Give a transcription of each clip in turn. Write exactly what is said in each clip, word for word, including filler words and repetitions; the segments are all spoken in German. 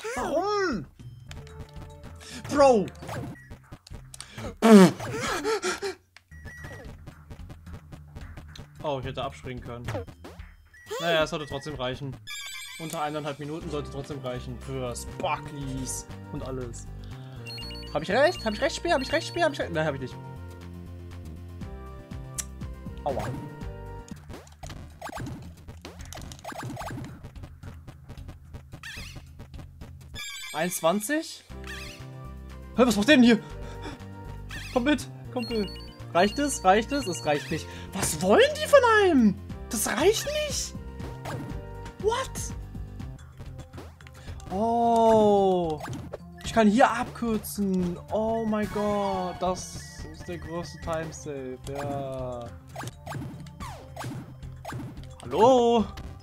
Warum? Bro! Oh, ich hätte abspringen können. Naja, es sollte trotzdem reichen. Unter eineinhalb Minuten sollte trotzdem reichen für Sparklies und alles. Habe ich recht? Habe ich recht, Spiel? Habe ich recht, Spiel? Habe ich recht? Nein, habe ich nicht. Aua. einundzwanzig? Hä, was macht der denn hier? Komm mit, Kumpel. Reicht es? Reicht es? Es reicht nicht. Was wollen die von einem? Das reicht nicht. What? Oh. Ich kann hier abkürzen. Oh mein Gott. Das ist der größte Timesave. Ja. Hallo?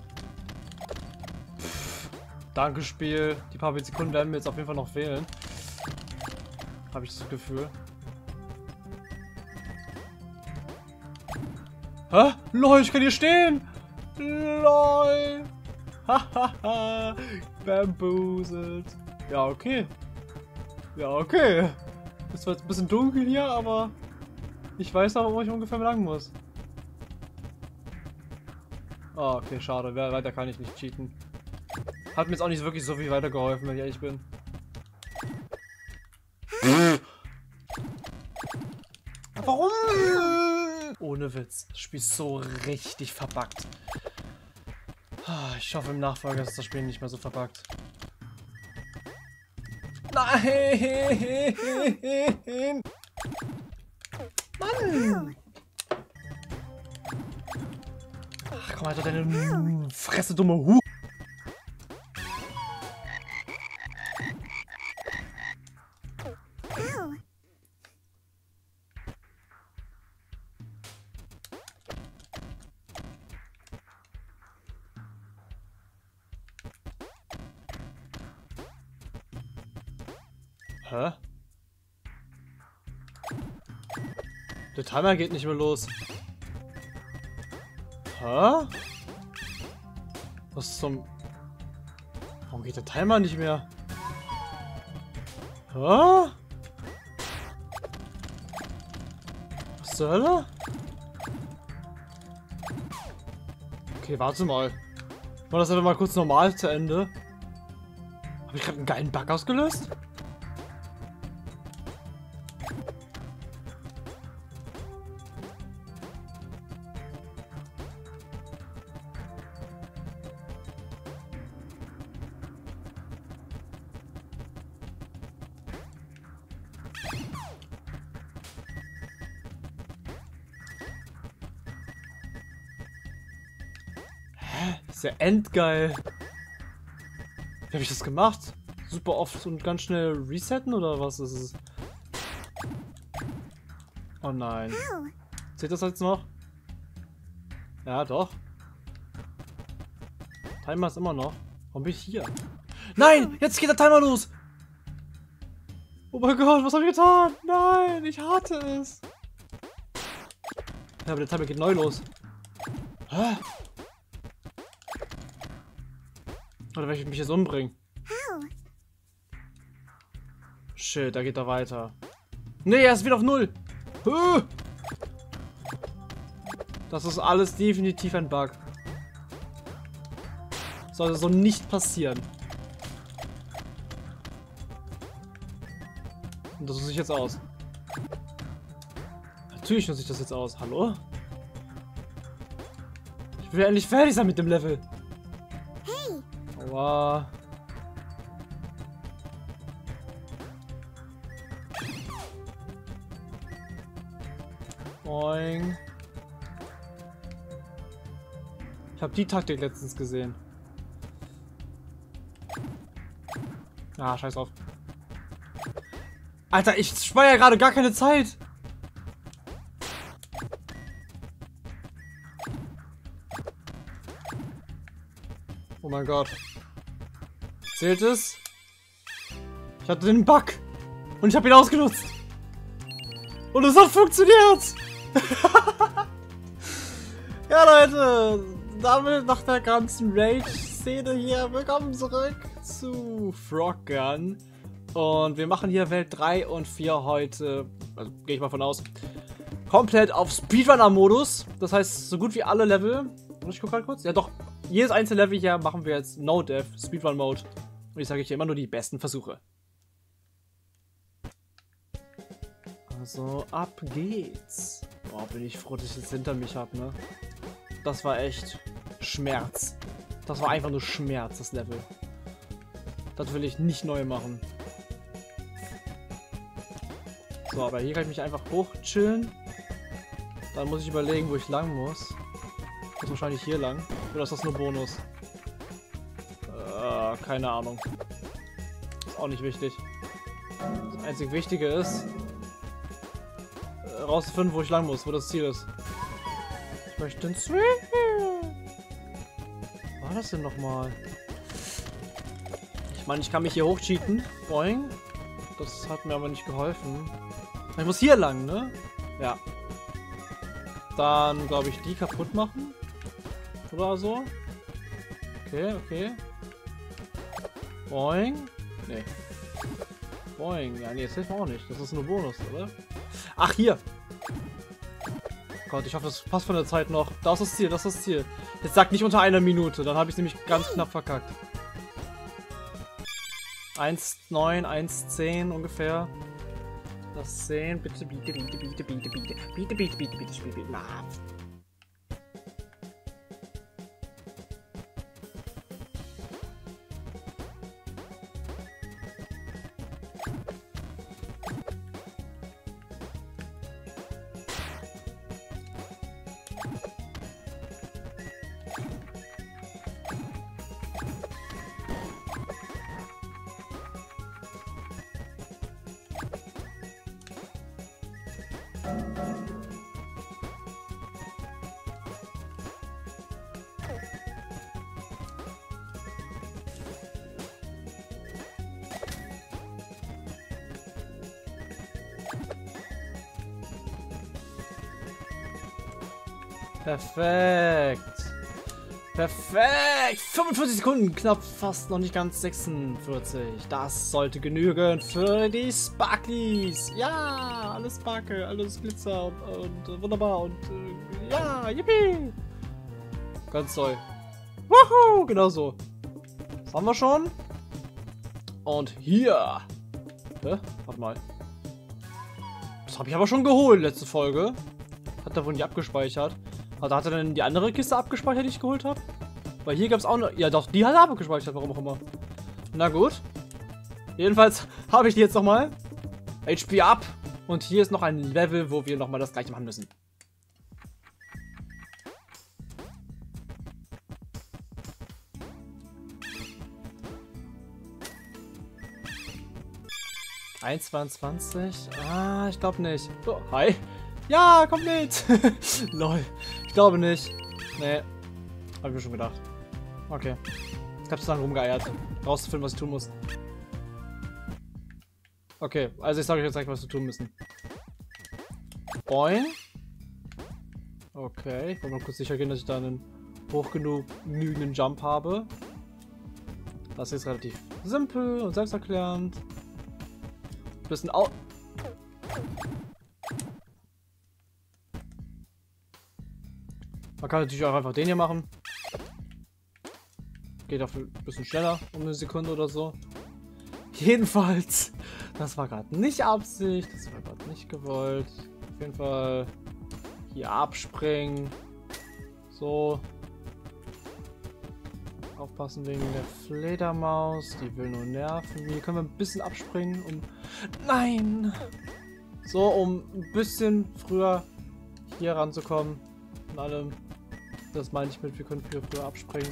Pff, danke, Spiel. Die paar Sekunden werden mir jetzt auf jeden Fall noch fehlen. Habe ich das Gefühl. Hä? Lol, ich kann hier stehen! Lol! Hahaha! Bamboozled. Ja, okay. Ja, okay. Es wird ein bisschen dunkel hier, aber ich weiß noch, wo ich ungefähr lang muss. Oh, okay, schade. Weiter kann ich nicht cheaten. Hat mir jetzt auch nicht wirklich so viel weitergeholfen, wenn ich ehrlich bin. Warum? Ohne Witz. Das Spiel ist so richtig verbuggt. Ich hoffe im Nachfolger ist das Spiel nicht mehr so verbuggt. Nein! Mann! Ach komm, Alter, deine Fresse, dumme Hu. Hä? Der Timer geht nicht mehr los. Hä? Was zum... Warum geht der Timer nicht mehr? Hä? Was zur Hölle? Okay, warte mal. War das einfach mal kurz normal zu Ende? Habe ich gerade einen geilen Bug ausgelöst? Ist ja endgeil. Wie habe ich das gemacht? Super oft und ganz schnell resetten oder was ist es? Oh nein. Zählt das jetzt noch? Ja, doch. Timer ist immer noch. Warum bin ich hier? Nein! Jetzt geht der Timer los! Oh mein Gott, was habe ich getan? Nein, ich hatte es. Ja, aber der Timer geht neu los. Hä? Oder wenn ich mich jetzt umbringen? Shit, da geht er weiter. Nee, er ist wieder auf null. Das ist alles definitiv ein Bug. Sollte so nicht passieren. Und das nutze ich jetzt aus. Natürlich nutze ich das jetzt aus. Hallo? Ich will endlich fertig sein mit dem Level. Aua. Boing. Ich habe die Taktik letztens gesehen. Ah, scheiß drauf. Alter, ich spare ja gerade gar keine Zeit. Oh mein Gott. Zählt es? Ich hatte den Bug. Und ich habe ihn ausgenutzt. Und es hat funktioniert. Ja, Leute. Damit nach der ganzen Rage Szene hier. Willkommen zurück zu Froggun. Und wir machen hier Welt drei und vier heute, also gehe ich mal von aus, komplett auf Speedrunner-Modus. Das heißt, so gut wie alle Level. Und ich gucke gerade kurz. Ja doch, jedes einzelne Level hier machen wir jetzt No-Dev, Speedrun-Mode. Und ich sage hier immer nur die besten Versuche. Also, ab geht's. Boah, bin ich froh, dass ich das hinter mich habe, ne? Das war echt Schmerz. Das war einfach nur Schmerz, das Level. Das will ich nicht neu machen. So, aber hier kann ich mich einfach hochchillen. Dann muss ich überlegen, wo ich lang muss. Ich muss wahrscheinlich hier lang. Oder ist das nur Bonus? Äh, keine Ahnung. Ist auch nicht wichtig. Das einzig Wichtige ist, äh, rauszufinden, wo ich lang muss, wo das Ziel ist. Ich möchte den Swing. Was war das denn nochmal? Ich meine, ich kann mich hier hochcheaten. Boing. Das hat mir aber nicht geholfen. Ich muss hier lang, ne? Ja. Dann, glaube ich, die kaputt machen. Oder so. Okay, okay. Boing. Nee. Boing. Ja, nee, das hilft mir auch nicht. Das ist nur Bonus, oder? Ach, hier. Gott, ich hoffe, das passt von der Zeit noch. Da ist das Ziel, das ist das Ziel. Jetzt sagt nicht unter einer Minute. Dann habe ich es nämlich ganz knapp verkackt. eins neun, eins zehn ungefähr. Das zehn, bitte, bitte, bitte, bitte, bitte, bitte, bitte, bitte, bitte, bitte, bitte, bitte, bitte, na. Perfekt. Perfekt. fünfundvierzig Sekunden. Knapp fast noch nicht ganz sechsundvierzig. Das sollte genügen für die Sparklies. Ja, alles Sparkle, alles Glitzer und, und äh, wunderbar. Und äh, ja, yippie. Ganz toll. Wuhu, genau so. Das haben wir schon. Und hier. Hä? Warte mal. Das habe ich aber schon geholt, letzte Folge. Hat er wohl nicht abgespeichert. Also hat er denn die andere Kiste abgespeichert, die ich geholt habe? Weil hier gab es auch eine... Ja doch, die hat er abgespeichert, warum auch immer. Na gut. Jedenfalls habe ich die jetzt nochmal. H P up. Und hier ist noch ein Level, wo wir nochmal das gleiche machen müssen. eins zweiundzwanzig. Ah, ich glaube nicht. Oh, hi. Ja, komm mit. Lol. Ich glaube nicht. Nee. Hab ich mir schon gedacht. Okay. Ich hab so lange rumgeeiert. Rauszufinden, was ich tun muss. Okay, also ich sage euch jetzt gleich, was wir tun müssen. Boing. Okay, ich wollte mal kurz sicher gehen, dass ich da einen hoch genug genügenden Jump habe. Das ist relativ simpel und selbsterklärend. Bisschen au... Man kann natürlich auch einfach den hier machen. Geht auch ein bisschen schneller, um eine Sekunde oder so. Jedenfalls, das war gerade nicht Absicht, das war gerade nicht gewollt. Auf jeden Fall hier abspringen. So. Aufpassen wegen der Fledermaus, die will nur nerven. Hier können wir ein bisschen abspringen, um... Nein! So, um ein bisschen früher hier ranzukommen. Und allem. Das meine ich mit, wir können viel früher abspringen.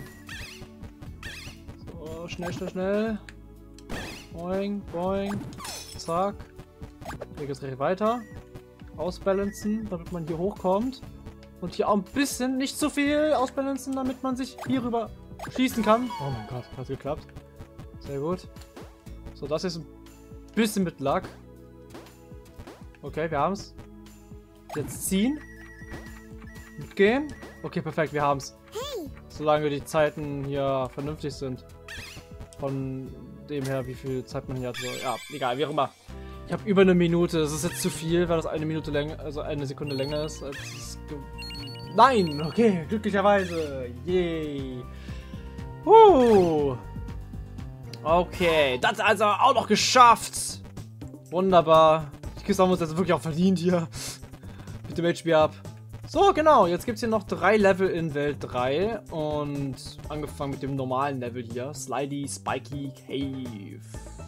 So, schnell, schnell, schnell. Boing, boing. Zack. Hier geht's recht weiter. Ausbalancen, damit man hier hochkommt. Und hier auch ein bisschen, nicht zu viel ausbalancen, damit man sich hier rüber schießen kann. Oh mein Gott, hat geklappt. Sehr gut. So, das ist ein bisschen mit Luck. Okay, wir haben's. Jetzt ziehen. Mitgehen. Okay, perfekt, wir haben's. Solange die Zeiten hier vernünftig sind. Von dem her, wie viel Zeit man hier hat. So, ja, egal, wie auch immer. Ich habe über eine Minute. Das ist jetzt zu viel, weil das eine Minute länger, also eine Sekunde länger ist als es. Nein! Okay, glücklicherweise. Yay. Uh. Okay, das also auch noch geschafft. Wunderbar. Die Kiste haben wir uns jetzt wirklich auch verdient hier. Mit dem H P-Up. So, genau. Jetzt gibt es hier noch drei Level in Welt drei. Und angefangen mit dem normalen Level hier. Slidey Spiky Cave.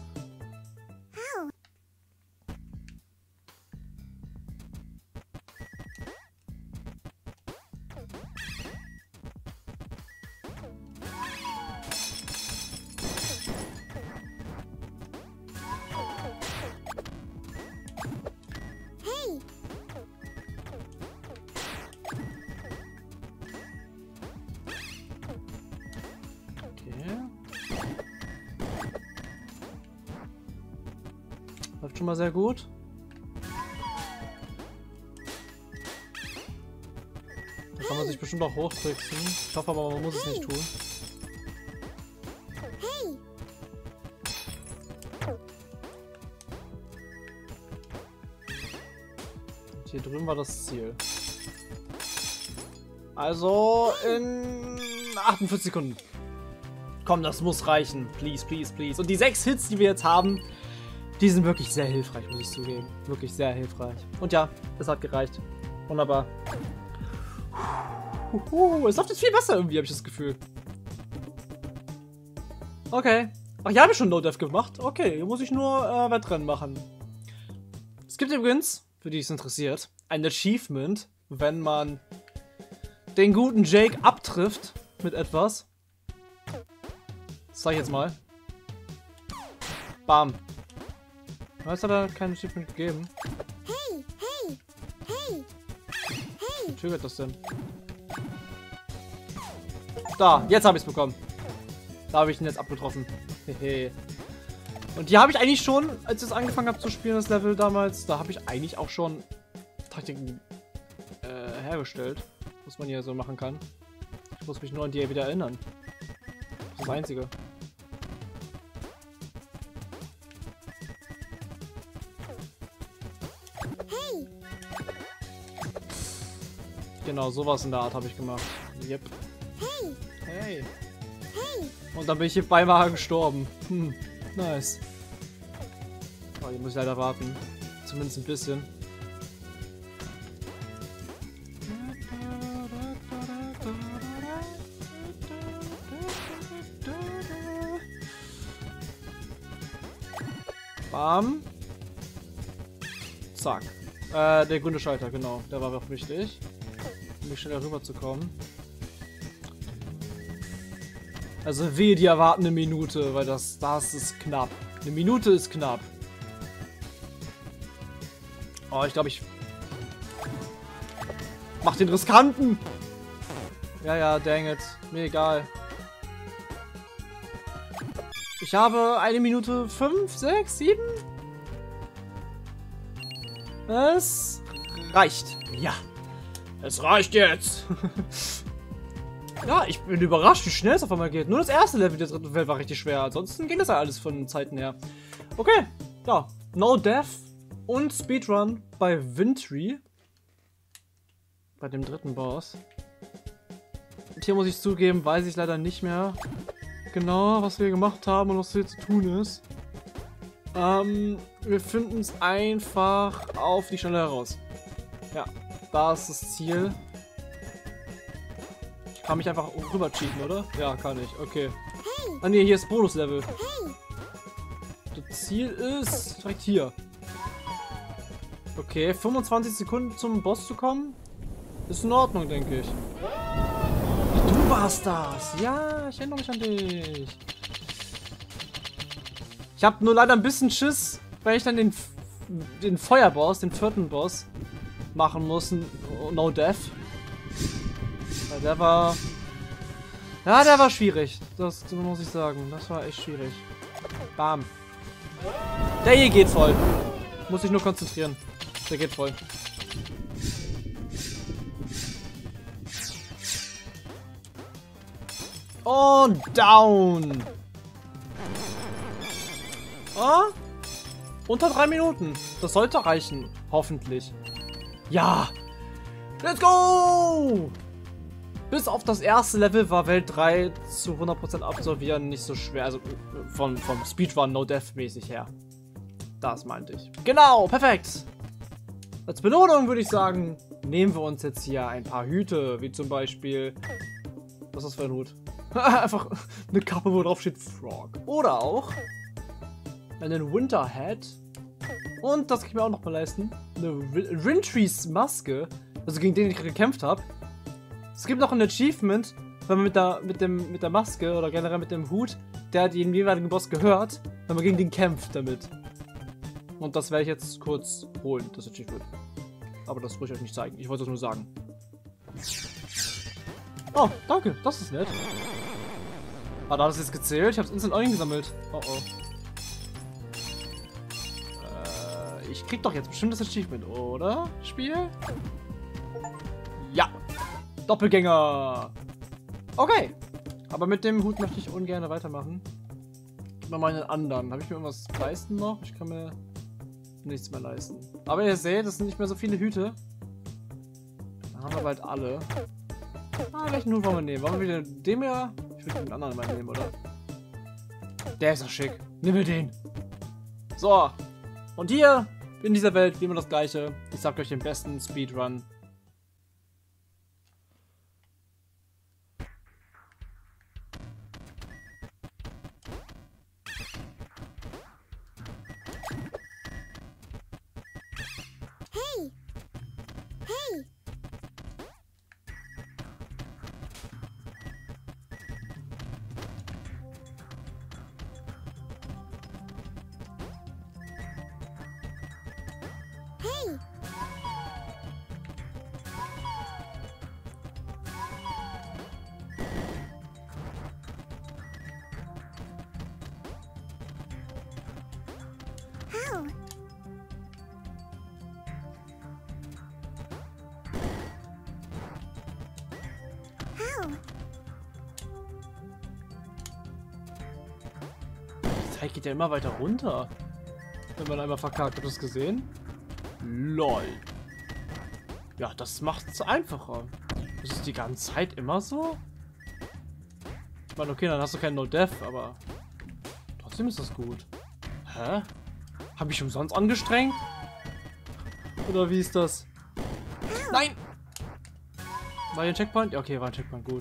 Läuft schon mal sehr gut. Da kann man sich bestimmt auch hochtricksen. Ich hoffe aber, man muss es nicht tun. Und hier drüben war das Ziel. Also in achtundvierzig Sekunden. Komm, das muss reichen. Please, please, please. Und die sechs Hits, die wir jetzt haben, die sind wirklich sehr hilfreich, muss ich zugeben. Wirklich sehr hilfreich. Und ja, es hat gereicht. Wunderbar. Uhuhu, es läuft jetzt viel besser irgendwie, habe ich das Gefühl. Okay. Ach, hier habe ich schon No-Dev gemacht. Okay, hier muss ich nur äh, Wettrennen machen. Es gibt übrigens, für die es interessiert, ein Achievement, wenn man den guten Jake abtrifft mit etwas. Das zeige ich jetzt mal. Bam. Jetzt hat er kein Achievement gegeben. Hey, hey, hey, hey. Wie triggert das denn? Da, jetzt habe ich es bekommen. Da habe ich ihn jetzt abgetroffen. Hehe. Und die habe ich eigentlich schon, als ich es angefangen habe zu spielen, das Level damals, da habe ich eigentlich auch schon Taktiken äh, hergestellt, was man hier so machen kann. Ich muss mich nur an die wieder erinnern. Das ist das Einzige. Genau, sowas in der Art habe ich gemacht. Yep. Hey. Hey. Hey. Und dann bin ich hier beinahe gestorben. Hm, nice. Oh, hier muss ich leider warten. Zumindest ein bisschen. Bam. Zack. Äh, der grüne Schalter, genau. Der war auch wichtig. Um mich schneller rüber zu kommen. Also wehe, die erwarten eine Minute, weil das, das ist knapp. Eine Minute ist knapp. Oh, ich glaube, ich mach den riskanten. Ja, ja, dang it. Mir egal. Ich habe eine Minute fünf, sechs, sieben. Es reicht. Ja. Es reicht jetzt. Ja, ich bin überrascht, wie schnell es auf einmal geht. Nur das erste Level der dritten Welt war richtig schwer. Ansonsten ging das ja alles von den Zeiten her. Okay, ja. No-Dev und Speedrun bei Wintry. Bei dem dritten Boss. Und hier muss ich zugeben, weiß ich leider nicht mehr genau, was wir gemacht haben und was hier zu tun ist. Ähm, wir finden es einfach auf die Schnelle heraus. Ja, da ist das Ziel. Ich kann mich einfach rüber cheaten, oder? Ja, kann ich. Okay. Ah ne, hier ist Bonuslevel. Das Ziel ist direkt hier. Okay, fünfundzwanzig Sekunden zum Boss zu kommen. Ist in Ordnung, denke ich. Du warst das. Ja, ich erinnere mich an dich. Ich habe nur leider ein bisschen Schiss, weil ich dann den, den Feuerboss, den vierten Boss, machen muss. No Death. Weil der war... Ja, der war schwierig. Das muss ich sagen. Das war echt schwierig. Bam. Der hier geht voll. Muss ich nur konzentrieren. Der geht voll. Und down. Ah? Unter drei Minuten. Das sollte reichen. Hoffentlich. Ja. Let's go! Bis auf das erste Level war Welt drei zu hundert Prozent absolvieren nicht so schwer. Also vom, vom Speedrun No-Death-mäßig her. Das meinte ich. Genau, perfekt. Als Belohnung würde ich sagen, nehmen wir uns jetzt hier ein paar Hüte. Wie zum Beispiel... Was ist das für ein Hut? Einfach eine Kappe, wo drauf steht Frog. Oder auch einen Winter Hat. Und das kann ich mir auch noch mal leisten. Eine Rintrees Maske. Also gegen den ich gekämpft habe. Es gibt noch ein Achievement, wenn man mit der, mit dem, mit der Maske oder generell mit dem Hut, der den jeweiligen Boss gehört, wenn man gegen den kämpft damit. Und das werde ich jetzt kurz holen, das Achievement. Aber das muss ich euch nicht zeigen. Ich wollte es nur sagen. Oh, danke. Das ist nett. Ah, da hat es jetzt gezählt. Ich habe es instant eingesammelt. Oh oh. Äh, ich krieg doch jetzt bestimmt das Achievement, oder? Spiel? Ja. Doppelgänger. Okay. Aber mit dem Hut möchte ich ungern weitermachen. Gib mir mal einen anderen. Habe ich mir irgendwas leisten noch? Ich kann mir nichts mehr leisten. Aber ihr seht, es sind nicht mehr so viele Hüte. Dann haben wir bald alle. Ah, welchen Hut wollen wir nehmen? Wollen wir wieder den hier? Ich würde den anderen mal nehmen, oder? Der ist doch schick. Nehmen wir den. So. Und hier, in dieser Welt, wie immer das gleiche. Ich sag euch den besten Speedrun. Hey! Hey! Hey! How? How? Die Zeit geht ja immer weiter runter. Wenn man einmal verkackt. Habt ihr das gesehen? Lol. Ja, das macht es einfacher. Das ist die ganze Zeit immer so? Ich meine, okay, dann hast du kein No-Death, aber trotzdem ist das gut. Hä? Hab ich umsonst angestrengt? Oder wie ist das? Nein! War hier ein Checkpoint? Ja, okay, war ein Checkpoint, gut.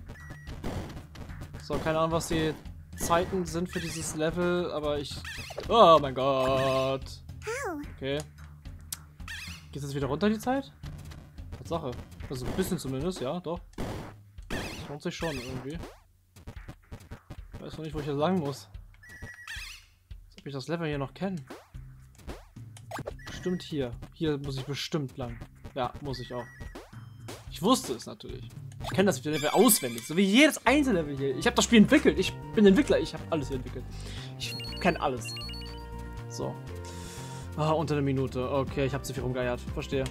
So, keine Ahnung, was die Zeiten sind für dieses Level, aber ich... Oh mein Gott! Okay. Geht das wieder runter, die Zeit? Tatsache. Also ein bisschen zumindest, ja, doch. Das lohnt sich schon irgendwie. Ich weiß noch nicht, wo ich das sagen muss. Als ob ich das Level hier noch kenne. Bestimmt hier. Hier muss ich bestimmt lang. Ja, muss ich auch. Ich wusste es natürlich. Ich kenne das Level auswendig. So wie jedes einzelne Level hier. Ich habe das Spiel entwickelt. Ich bin Entwickler. Ich habe alles hier entwickelt. Ich kenne alles. So. Ah, unter einer Minute. Okay, ich habe zu viel rumgeeiert. Verstehe.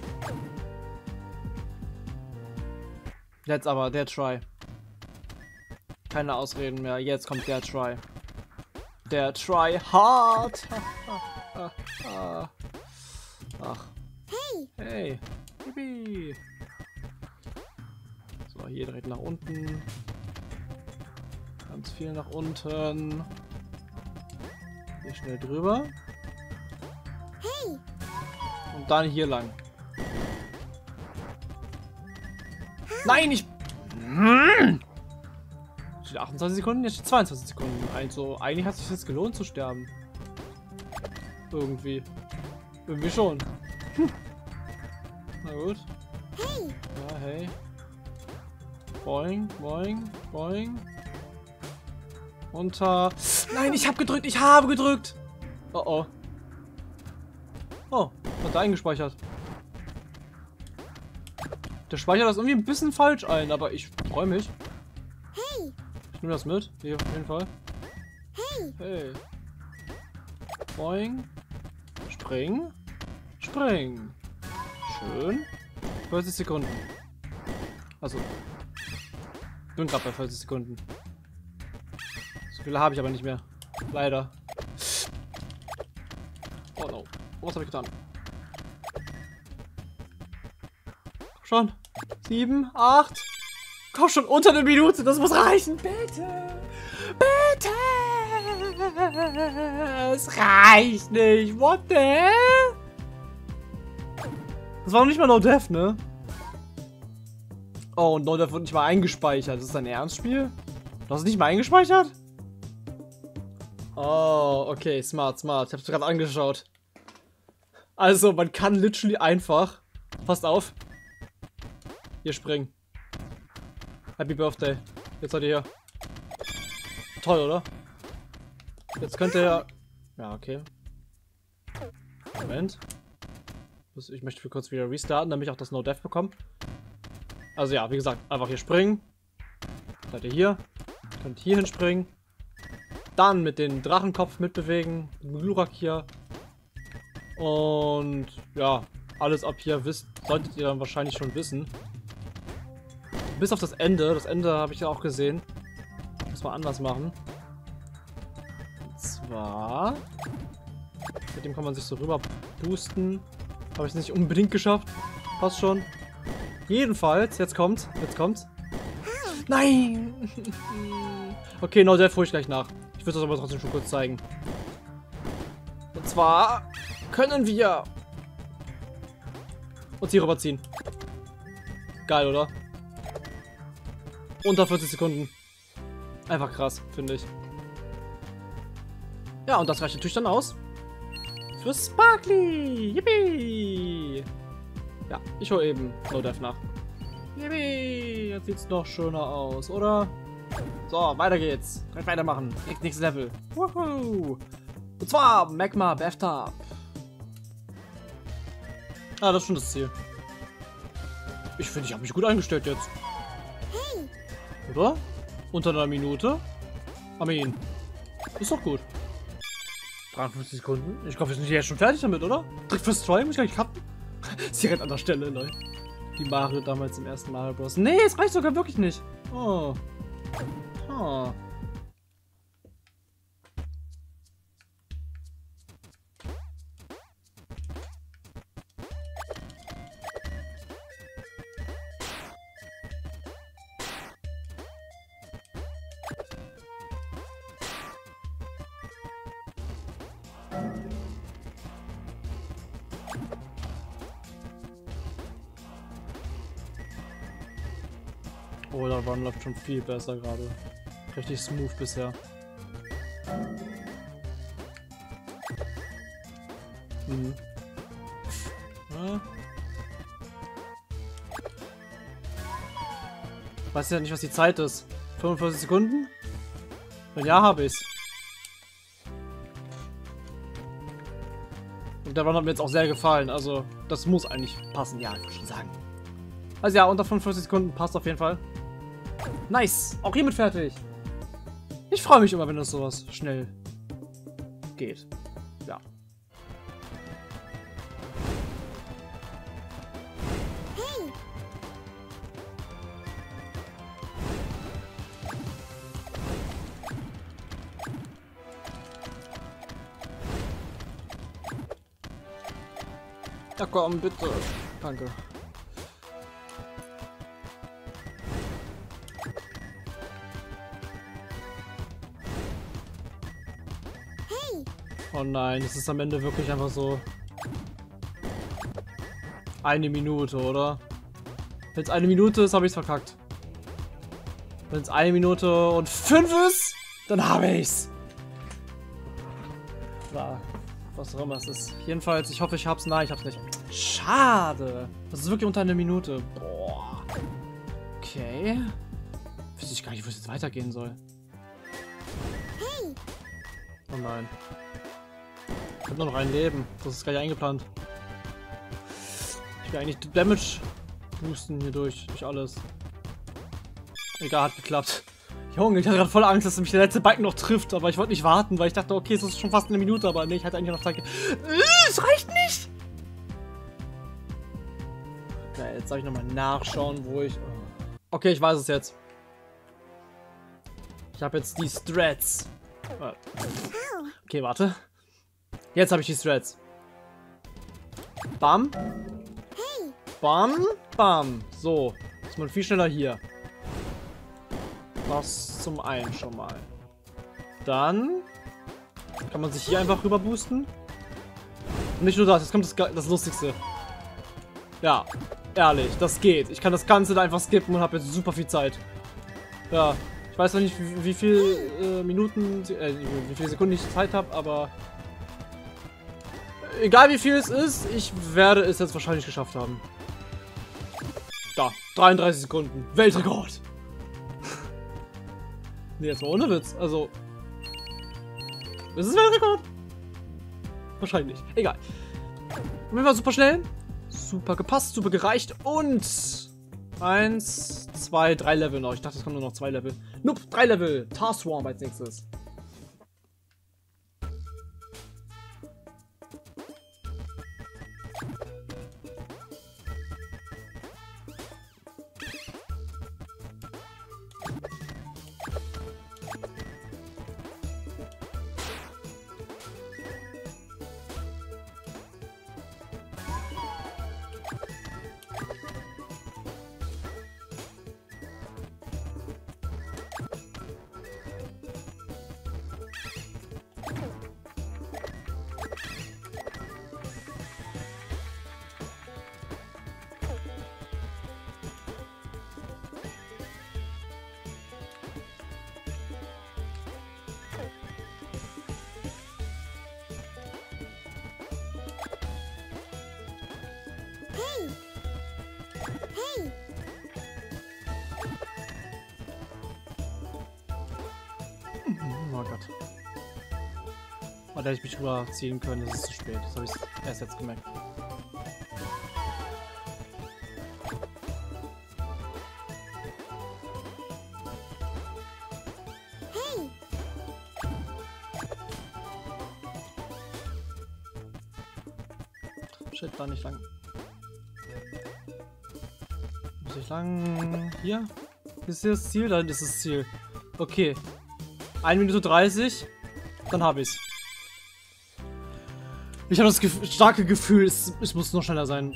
Jetzt aber der Try. Keine Ausreden mehr. Jetzt kommt der Try. Der Try hard. Ach. Hey! Hey. Yippie. So, hier direkt nach unten. Ganz viel nach unten. Hier schnell drüber. Hey! Und dann hier lang. Nein, ich... Hm. Steht achtundzwanzig Sekunden, jetzt steht zweiundzwanzig Sekunden. Also, eigentlich hat es sich jetzt gelohnt zu sterben. Irgendwie. Irgendwie schon. Hm. Na gut. Hey! Ja, hey. Boing, boing, boing. Unter... Nein, ich habe gedrückt, ich habe gedrückt! Oh oh. Oh, hat er eingespeichert. Der speichert das irgendwie ein bisschen falsch ein, aber ich freue mich. Hey! Ich nehme das mit, hier auf jeden Fall. Hey! Hey. Boing. Spring. Spring. Schön. vierzig Sekunden. Also. Ich bin gerade bei vierzig Sekunden. So viele habe ich aber nicht mehr. Leider. Oh no. Was habe ich getan? Komm schon. Sieben, acht. Komm schon, unter eine Minute. Das muss reichen. Bitte. Bitte. Es reicht nicht. What the hell? Das war noch nicht mal No Death, ne? Oh, und No Death wird nicht mal eingespeichert. Das ist ein Ernstspiel? Du hast es nicht mal eingespeichert? Oh, okay, smart, smart. Ich hab's gerade angeschaut. Also, man kann literally einfach. Passt auf. Hier springen. Happy Birthday. Jetzt seid ihr hier. Toll, oder? Jetzt könnt ihr. Ja, okay. Moment. Ich möchte für kurz wieder restarten, damit ich auch das No Death bekomme. Also ja, wie gesagt, einfach hier springen. Seid ihr hier. Könnt hier hinspringen. Dann mit dem Drachenkopf mitbewegen. Mit dem Glurak hier. Und ja, alles ab hier wisst, solltet ihr dann wahrscheinlich schon wissen. Bis auf das Ende. Das Ende habe ich ja auch gesehen. Muss man anders machen. Und zwar. Mit dem kann man sich so rüber boosten. Habe ich es nicht unbedingt geschafft. Passt schon. Jedenfalls, jetzt kommt. Jetzt kommt. Nein! Okay, No Death hole ich gleich nach. Ich würde das aber trotzdem schon kurz zeigen. Und zwar können wir uns hier rüberziehen. Geil, oder? Unter vierzig Sekunden. Einfach krass, finde ich. Ja, und das reicht natürlich dann aus. Für Sparkly! Yippie! Ja, ich hole eben No Death nach. Yippie! Jetzt sieht's noch schöner aus, oder? So, weiter geht's. Könnt weitermachen. Nächstes Level. Woohoo! Und zwar Magma Bathtub. Ah, das ist schon das Ziel. Ich finde, ich habe mich gut eingestellt jetzt. Oder? Unter einer Minute? I mean, ist doch gut. dreiundfünfzig Sekunden. Ich glaube, wir sind jetzt schon fertig damit, oder? Trick fürs Try, muss ich gleich cutten. Sie rennt an der Stelle, Leute. Die Mario damals im ersten Mario Bros. Nee, es reicht sogar wirklich nicht. Oh. Oh. Oh, der Run läuft schon viel besser gerade. Richtig smooth bisher. Hm. Ja. Weiß ja nicht, was die Zeit ist. fünfundvierzig Sekunden? Wenn ja, habe ich's. Und der Run hat mir jetzt auch sehr gefallen. Also, das muss eigentlich passen. Ja, ich würde schon sagen. Also ja, unter fünfundvierzig Sekunden passt auf jeden Fall. Nice! Auch hiermit fertig. Ich freue mich immer, wenn das sowas schnell geht. Ja. Hey! Ja komm, bitte. Danke. Oh nein, es ist am Ende wirklich einfach so eine Minute, oder? Wenn es eine Minute ist, habe ich es verkackt. Wenn es eine Minute und fünf ist, dann habe ich's. Oder was auch immer es ist. Jedenfalls, ich hoffe, ich hab's. Nein, ich hab's nicht. Schade. Das ist wirklich unter einer Minute. Boah. Okay. Wüsste ich gar nicht, wo es jetzt weitergehen soll. Oh nein. Ich habe nur noch ein Leben. Das ist gar nicht eingeplant. Ich will eigentlich Damage boosten hier durch. Durch alles. Egal, hat geklappt. Junge, ich hatte gerade voll Angst, dass mich der letzte Balken noch trifft. Aber ich wollte nicht warten, weil ich dachte, okay, es ist schon fast eine Minute. Aber nee, ich hatte eigentlich noch Zeit. Äh, es reicht nicht! Na, jetzt soll ich nochmal nachschauen, wo ich... Okay, ich weiß es jetzt. Ich habe jetzt die Strats. Ow. Okay, warte. Jetzt habe ich die Strats. Bam. Hey. Bam. Bam. So. Ist man viel schneller hier. Das zum einen schon mal. Dann kann man sich hier einfach rüber boosten. Und nicht nur das, jetzt kommt das, das Lustigste. Ja, ehrlich, das geht. Ich kann das Ganze da einfach skippen und habe jetzt super viel Zeit. Ja, ich weiß noch nicht, wie, wie viel äh, Minuten, äh, wie viele Sekunden ich Zeit habe, aber egal wie viel es ist, ich werde es jetzt wahrscheinlich geschafft haben. Da, dreiunddreißig Sekunden. Weltrekord. Nee, jetzt mal ohne Witz. Also, das ist Weltrekord. Wahrscheinlich. Egal. Wir waren super schnell. Super gepasst, super gereicht. Und eins, zwei, drei Level noch. Ich dachte, es kommen nur noch zwei Level. Nope, drei Level. Tarswarm als nächstes. Hey. Oh Gott. Oh, da hätte ich mich drüber ziehen können, das ist zu spät. Das habe ich erst jetzt gemerkt. Hey. Shit, da nicht lang. Muss ich lang... Hier? Ist hier das Ziel? Da ist das Ziel. Okay. eine Minute dreißig. Dann habe ich's. Ich habe das Gef starke Gefühl, es, es muss noch schneller sein.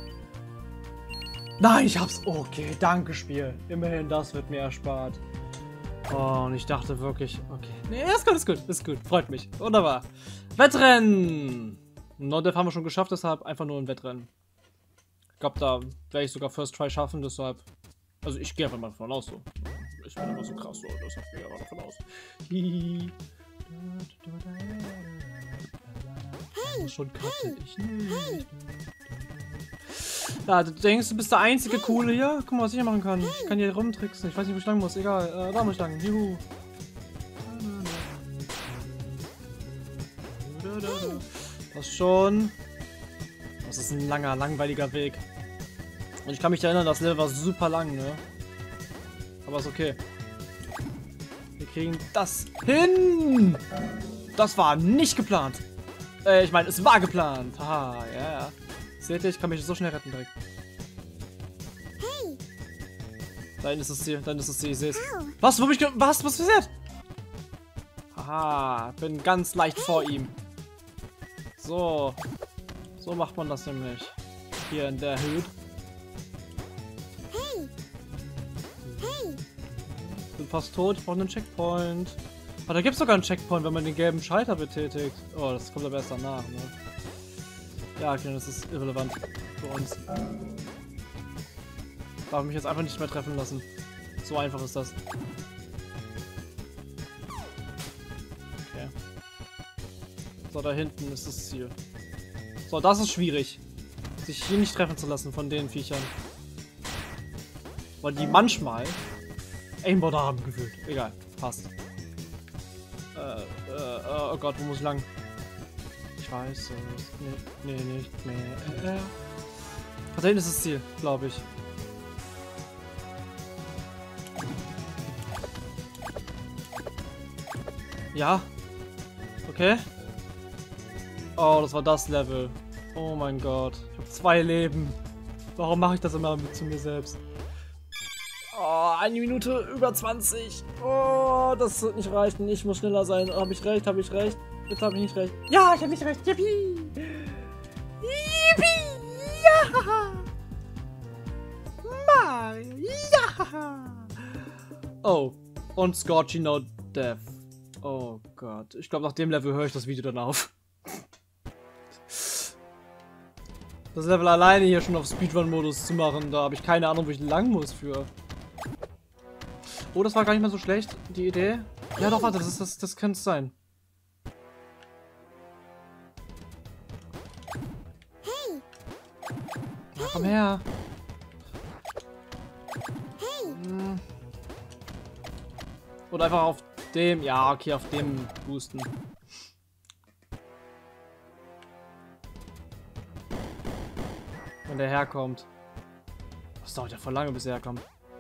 Nein, ich hab's. Okay, danke Spiel. Immerhin, das wird mir erspart. Oh, und ich dachte wirklich, okay. Nee, ist gut, ist gut, ist gut. Freut mich. Wunderbar. Wettrennen. Non-Dev haben wir schon geschafft, deshalb einfach nur ein Wettrennen. Ich glaube, da werde ich sogar First Try schaffen, deshalb. Also, ich gehe einfach mal davon aus, so. Ich bin immer so krass, so. Deshalb gehe ich aber davon aus. Hihihi. Hey. Schon kacke. Ich nicht. Ja, du denkst, du bist der einzige Coole hier? Guck mal, was ich hier machen kann. Ich kann hier rumtricksen. Ich weiß nicht, wo ich lang muss. Egal. Äh, da muss ich lang. Juhu. Das schon. Das ist ein langer, langweiliger Weg. Und ich kann mich erinnern, das Level war super lang, ne? Aber ist okay. Wir kriegen das hin! Das war nicht geplant. Äh, ich meine, es war geplant. Haha, ja, ja. Seht ihr, ich kann mich so schnell retten direkt. Hey. Da hinten ist das Ziel, da hinten ist das Ziel, ich seh's. Ow. Was? Wo hab ich ge Was? Was passiert? Haha, bin ganz leicht vor ihm. So. So macht man das nämlich. Hier in der Höhe. Hey. Hey. Ich bin fast tot, ich brauche einen Checkpoint. Aber da gibt's sogar einen Checkpoint, wenn man den gelben Schalter betätigt. Oh, das kommt aber erst danach, ne? Ja, okay, das ist irrelevant für uns. Darf mich jetzt einfach nicht mehr treffen lassen. So einfach ist das. Okay. So, da hinten ist das Ziel. So, das ist schwierig. Sich hier nicht treffen zu lassen von den Viechern. Weil die manchmal Aimbot haben gefühlt. Egal, passt. Äh, äh, oh Gott, wo muss ich lang? Ich weiß es. Nee, nee, nicht mehr. Äh, da hinten ist das Ziel, glaube ich. Ja. Okay. Oh, das war das Level. Oh mein Gott. Ich habe zwei Leben. Warum mache ich das immer mit zu mir selbst? Oh, eine Minute über zwanzig. Oh, das wird nicht reichen. Ich muss schneller sein. Habe ich recht? Habe ich recht? Jetzt habe ich nicht recht. Ja, ich habe nicht recht. Yippie! Yippie! Ja! Mario! Ja! Oh, und Scorchy No Death. Oh Gott. Ich glaube, nach dem Level höre ich das Video dann auf. Das Level alleine hier schon auf Speedrun-Modus zu machen, da habe ich keine Ahnung, wo ich lang muss für. Oh, das war gar nicht mal so schlecht, die Idee. Ja doch, warte, das, ist, das, das könnte es sein. Hey. Ja, komm her. Hey. Hm. Oder einfach auf dem, ja, okay, auf dem boosten. Wenn der herkommt. Das dauert ja voll lange, bis er herkommt.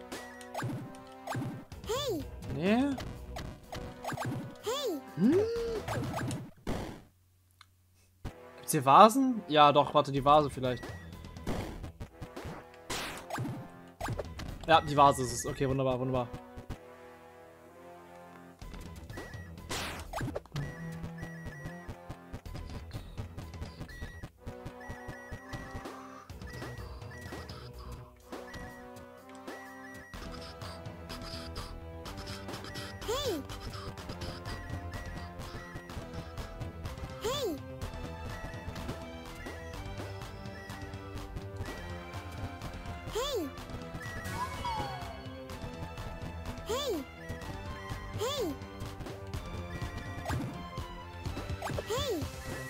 Hey. Nee? Hey. Hm? Gibt's hier Vasen? Ja, doch, warte, die Vase vielleicht. Ja, die Vase ist es. Okay, wunderbar, wunderbar. Hey. Hey. Hey. Hey. Hey. Hey.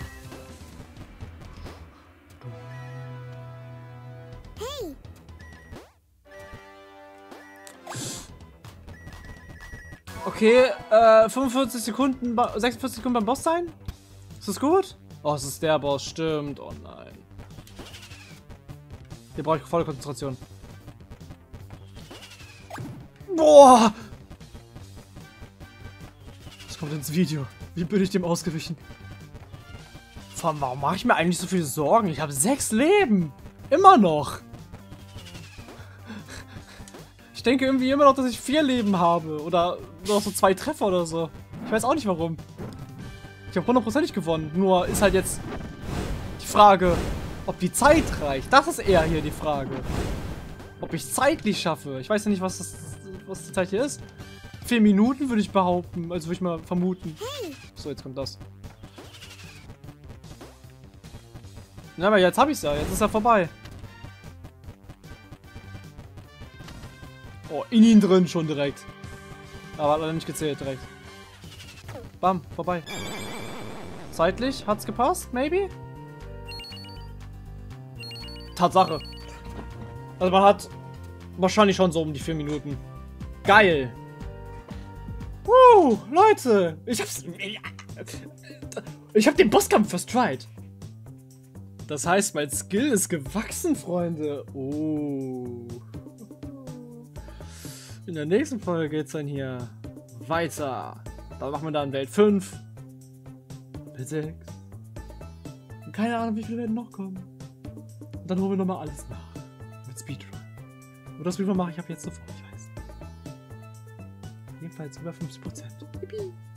Hey. Okay, äh, fünfundvierzig Sekunden, sechsundvierzig Sekunden beim Boss sein? Ist das gut? Oh, es ist der Boss, stimmt. Oh nein. Hier brauche ich volle Konzentration. Boah! Das kommt ins Video. Wie bin ich dem ausgewichen? Vor allem, warum mache ich mir eigentlich so viele Sorgen? Ich habe sechs Leben. Immer noch. Ich denke irgendwie immer noch, dass ich vier Leben habe. Oder noch so zwei Treffer oder so. Ich weiß auch nicht warum. Ich habe hundertprozentig gewonnen. Nur ist halt jetzt die Frage, ob die Zeit reicht. Das ist eher hier die Frage. Ob ich es zeitlich schaffe. Ich weiß ja nicht, was, das, was die Zeit hier ist. Vier Minuten würde ich behaupten. Also würde ich mal vermuten. So, jetzt kommt das. Na, aber jetzt habe ich es ja. Jetzt ist er vorbei. Oh, in ihn drin schon direkt. Aber hat leider nicht gezählt direkt. Bam, vorbei. Zeitlich hat's gepasst, maybe? Tatsache. Also man hat wahrscheinlich schon so um die vier Minuten. Geil. Uh, Leute. Ich hab's... Ich hab den Bosskampf first tried. Das heißt, mein Skill ist gewachsen, Freunde. Oh. In der nächsten Folge geht's dann hier weiter. Da machen wir dann Welt fünf. Welt sechs. Und keine Ahnung, wie viele werden noch kommen. Und dann holen wir nochmal alles nach. Mit Speedrun. Und das Speedrun mache ich ab jetzt sofort, ich weiß. Jedenfalls über fünfzig Prozent. Yippie.